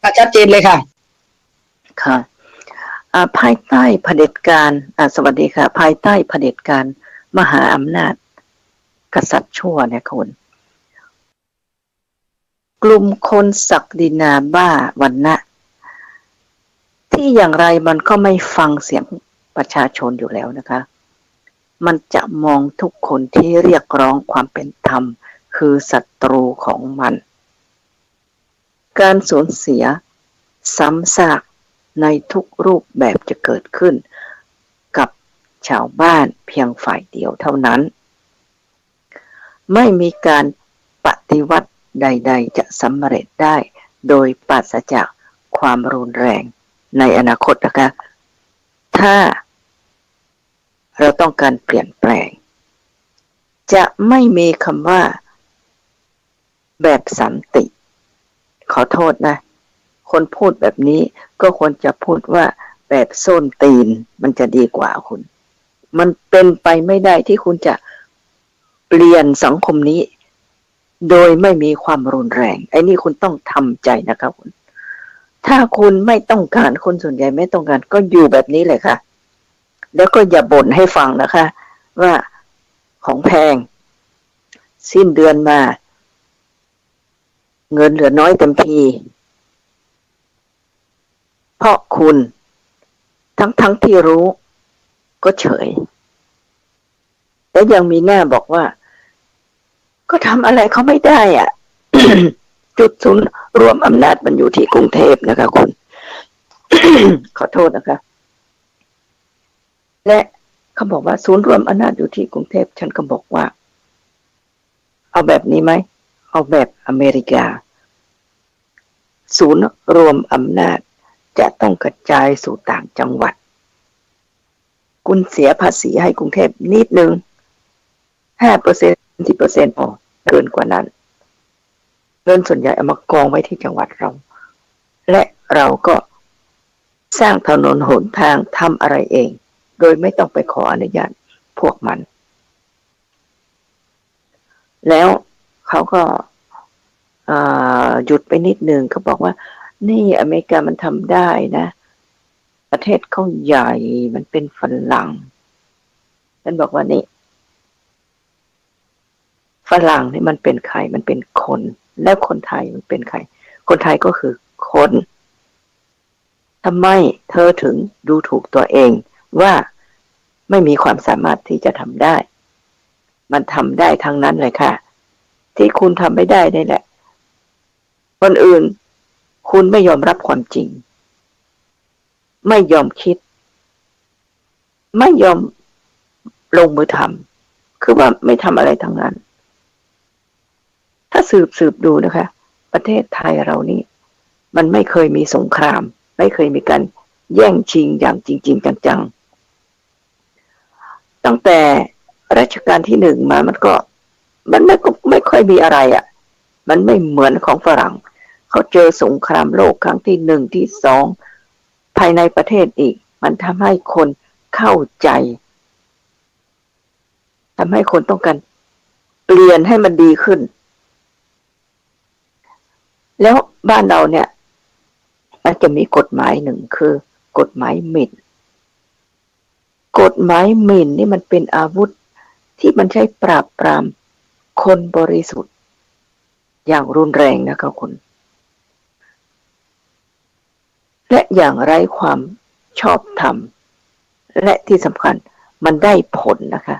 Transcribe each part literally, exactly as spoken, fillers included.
ชัดเจนเลยค่ะค่ะภายใต้เผด็จการสวัสดีค่ะภายใต้เผด็จการมหาอำนาจกษัตริย์ชั่วเนี่ยคุณกลุ่มคนศักดินาบ้าวันนะที่อย่างไรมันก็ไม่ฟังเสียงประชาชนอยู่แล้วนะคะมันจะมองทุกคนที่เรียกร้องความเป็นธรรมคือศัตรูของมันการสูญเสียซ้ำซากในทุกรูปแบบจะเกิดขึ้นกับชาวบ้านเพียงฝ่ายเดียวเท่านั้นไม่มีการปฏิวัติใดๆจะสำเร็จได้โดยปราศจากความรุนแรงในอนาคตนะคะถ้าเราต้องการเปลี่ยนแปลงจะไม่มีคำว่าแบบสันติขอโทษนะคนพูดแบบนี้ก็ควรจะพูดว่าแบบส้นตีนมันจะดีกว่าคุณมันเป็นไปไม่ได้ที่คุณจะเปลี่ยนสังคมนี้โดยไม่มีความรุนแรงไอ้นี่คุณต้องทำใจนะครับคุณถ้าคุณไม่ต้องการคนส่วนใหญ่ไม่ต้องการก็อยู่แบบนี้เลยค่ะแล้วก็อย่าบ่นให้ฟังนะคะว่าของแพงสิ้นเดือนมาเงินเหลือน้อยเต็มทีเพราะคุณทั้งทั้งที่รู้ก็เฉยและยังมีหน้าบอกว่าก็ทำอะไรเขาไม่ได้อ่ะ จุดศูนย์รวมอำนาจมันอยู่ที่กรุงเทพนะคะคุณ ขอโทษนะคะและเขาบอกว่าศูนย์รวมอำนาจอยู่ที่กรุงเทพฉันก็บอกว่าเอาแบบนี้ไหมเอาแบบอเมริกาศูนย์รวมอำนาจจะต้องกระจายสู่ต่างจังหวัดคุณเสียภาษีให้กรุงเทพนิดนึง ห้าเปอร์เซ็นต์ สิบเปอร์เซ็นต์ พอเกินกว่านั้นเงินส่วนใหญ่เอามากองไว้ที่จังหวัดเราและเราก็สร้างถนนหนทางทำอะไรเองโดยไม่ต้องไปขออนุญาตพวกมันแล้วเขาก็หยุดไปนิดนึงเขาบอกว่านี่อเมริกามันทำได้นะประเทศเขาใหญ่มันเป็นฝรั่งฉันบอกว่านี่ฝรั่งนี่มันเป็นใครมันเป็นคนแล้วคนไทยมันเป็นใครคนไทยก็คือคนทำไมเธอถึงดูถูกตัวเองว่าไม่มีความสามารถที่จะทำได้มันทำได้ทั้งนั้นเลยค่ะที่คุณทำไม่ได้นี่แหละคนอื่นคุณไม่ยอมรับความจริงไม่ยอมคิดไม่ยอมลงมือทำคือว่าไม่ทำอะไรทั้งนั้นถ้าสืบสืบดูนะคะประเทศไทยเรานี่มันไม่เคยมีสงครามไม่เคยมีการแย่งชิงอย่างจริงๆจังๆตั้งแต่รัชกาลที่หนึ่งมามันก็มันไม่ไม่ค่อยมีอะไรอ่ะมันไม่เหมือนของฝรั่งเขาเจอสงครามโลกครั้งที่หนึ่งที่สองภายในประเทศอีกมันทำให้คนเข้าใจทำให้คนต้องการเปลี่ยนให้มันดีขึ้นแล้วบ้านเราเนี่ยมันจะมีกฎหมายหนึ่งคือกฎหมายหมิ่นกฎหมายหมิ่นนี่มันเป็นอาวุธที่มันใช้ปราบปรามคนบริสุทธิ์อย่างรุนแรงนะคะคุณและอย่างไร้ความชอบธรรมและที่สำคัญมันได้ผลนะคะ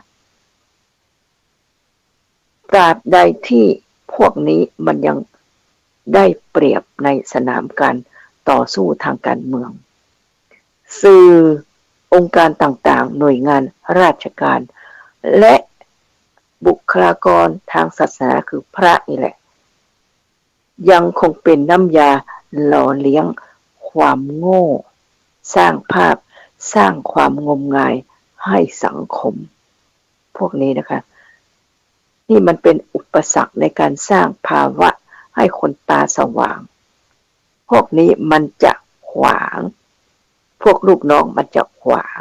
ตราบใดที่พวกนี้มันยังได้เปรียบในสนามการต่อสู้ทางการเมืองสื่อองค์การต่างๆหน่วยงานราชการและบุคลากรทางศาสนาคือพระนี่แหละยังคงเป็นน้ำยาหล่อเลี้ยงความโง่สร้างภาพสร้างความงมงายให้สังคมพวกนี้นะคะนี่มันเป็นอุปสรรคในการสร้างภาวะให้คนตาสว่างพวกนี้มันจะขวางพวกลูกน้องมันจะขวาง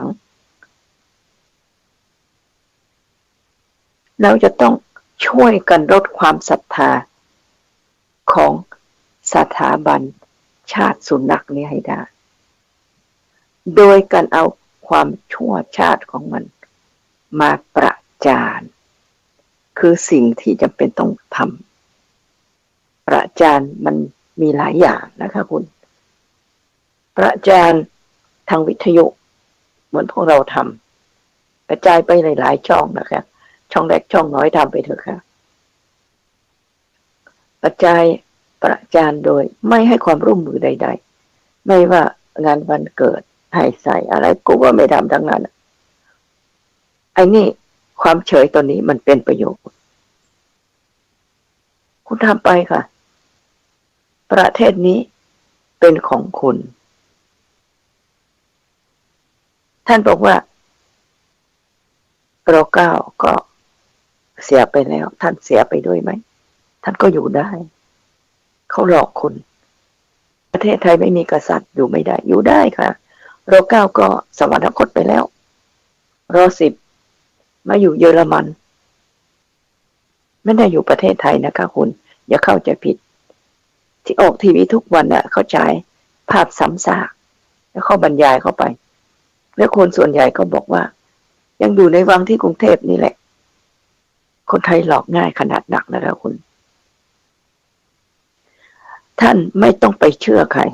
เราจะต้องช่วยกันลดความศรัทธาของสถาบันชาติสุนัขนี้ให้ได้โดยการเอาความชั่วชาติของมันมาประจานคือสิ่งที่จำเป็นต้องทำประจานมันมีหลายอย่างนะคะคุณประจานทางวิทยุเหมือนพวกเราทำกระจายไปหลายๆช่องนะคะช่องเล็กช่องน้อยทำไปเถอะค่ะกระจายประจานโดยไม่ให้ความร่วมมือใดๆไม่ว่างานวันเกิดให้ใส่อะไรกูก็ไม่ทำทั้งนั้นไอ้นี่ความเฉยตัวนี้มันเป็นประโยชน์คุณทำไปค่ะประเทศนี้เป็นของคุณท่านบอกว่ารอเก้าก็เสียไปแล้วท่านเสียไปด้วยไหมท่านก็อยู่ได้เขาหลอกคุณประเทศไทยไม่มีกษัตริย์อยู่ไม่ได้อยู่ได้ค่ะรอเก้าก็สวรรคตไปแล้วรอสิบมาอยู่เยอรมันไม่ได้อยู่ประเทศไทยนะคะคุณอย่าเข้าใจผิดที่ออกทีวีทุกวันน่ะเขาฉายภาพซ้ำซากแล้วเขาบรรยายเข้าไปแล้วคนส่วนใหญ่ก็บอกว่ายังอยู่ในวังที่กรุงเทพนี่แหละคนไทยหลอกง่ายขนาดหนักนะคะคุณท่านไม่ต้องไปเชื่อใคร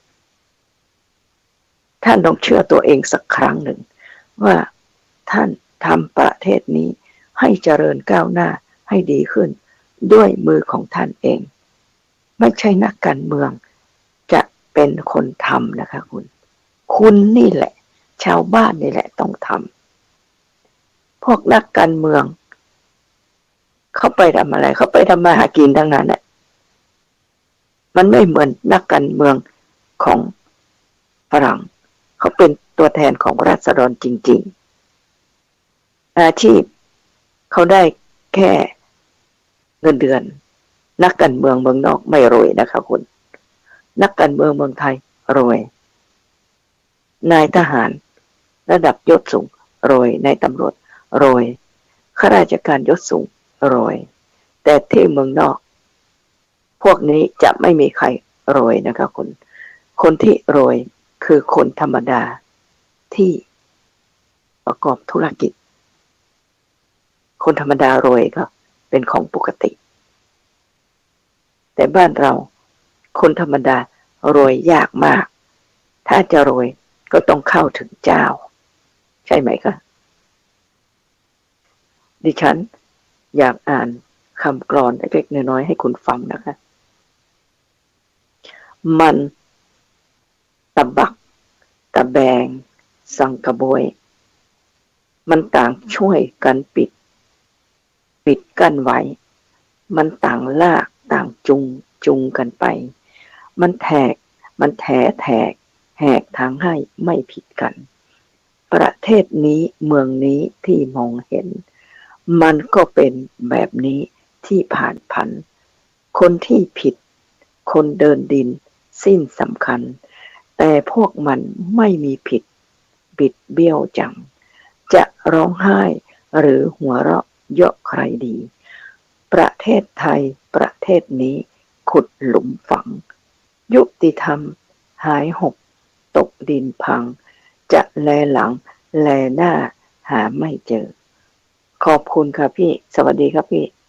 ท่านต้องเชื่อตัวเองสักครั้งหนึ่งว่าท่านทำประเทศนี้ให้เจริญก้าวหน้าให้ดีขึ้นด้วยมือของท่านเองไม่ใช่นักการเมืองจะเป็นคนทำนะคะคุณคุณนี่แหละชาวบ้านนี่แหละต้องทำพวกนักการเมืองเขาไปทำอะไรเขาไปทำมาหากินทั้งนั้นแหละมันไม่เหมือนนักการเมืองของฝรั่งเขาเป็นตัวแทนของราษฎรจริงๆอาชีพเขาได้แค่เงินเดือนนักการเมืองเมืองนอกไม่รวยนะคะคุณนักการเมืองเมืองไทยรวยนายทหารระดับยศสูงรวยนายตำรวจรวยข้าราชการยศสูงรวยแต่ที่เมืองนอกพวกนี้จะไม่มีใครรวยนะคะคุณคนที่รวยคือคนธรรมดาที่ประกอบธุรกิจคนธรรมดารวยก็เป็นของปกติแต่บ้านเราคนธรรมดารวยยากมากถ้าจะรวยก็ต้องเข้าถึงเจ้าใช่ไหมคะดิฉันอยากอ่านคำกลอนเล็กๆน้อยๆให้คุณฟังนะคะมันตะบักตะแบงสังกะบวยมันต่างช่วยกันปิดปิดกั้นไว้มันต่างลากต่างจุงจุงกันไปมันแทกมันแถแทกแหกทางให้ไม่ผิดกันประเทศนี้เมืองนี้ที่มองเห็นมันก็เป็นแบบนี้ที่ผ่านผันคนที่ผิดคนเดินดินสิ้นสำคัญแต่พวกมันไม่มีผิดบิดเบี้ยวจังจะร้องไห้หรือหัวเราะเยาะใครดีประเทศไทยประเทศนี้ขุดหลุมฝังยุติธรรมหายหกตกดินพังจะแลหลังแลหน้าหาไม่เจอขอบคุณค่ะพี่สวัสดีครับพี่